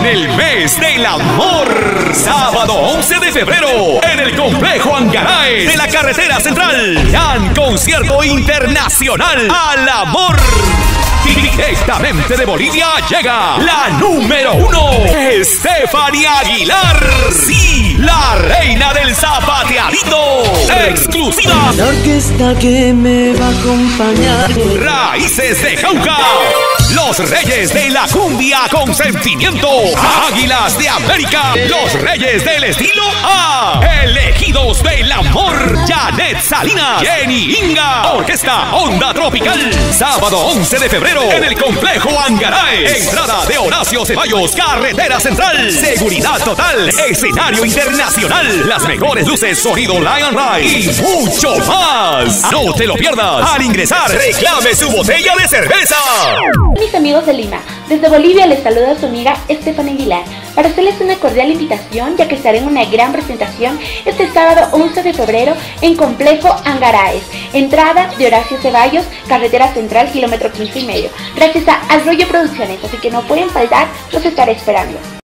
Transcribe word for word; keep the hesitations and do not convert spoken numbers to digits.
el mes del amor. Sábado once de febrero, en el complejo Angaraes de la carretera central. Gran concierto internacional al amor. Directamente de Bolivia llega la número uno, Estefanía Aguilar. Sí, la reina del zapateadito. Exclusiva. La orquesta que me va a acompañar. Raíces de Jauja. Los reyes de la cumbia con sentimiento. Águilas de América. Los reyes del estilo A. Elegidos del amor. Janet Salinas. Jenny Inga. Orquesta Onda Tropical. Sábado once de febrero en el complejo Angaraes. Entrada de Horacio Ceballos. Carretera Central. Seguridad total. Escenario internacional. Las mejores luces. Sonido Lion Ride. Y mucho más. No te lo pierdas. Al ingresar, reclame su botella de cerveza. Mis amigos de Lima, desde Bolivia les saluda su amiga Estefanía Aguilar para hacerles una cordial invitación, ya que estaré en una gran presentación este sábado once de febrero en Complejo Angaraes. Entrada de Horacio Ceballos, Carretera Central, kilómetro quince y medio. Gracias a Arroyo Producciones, así que no pueden faltar, los estaré esperando.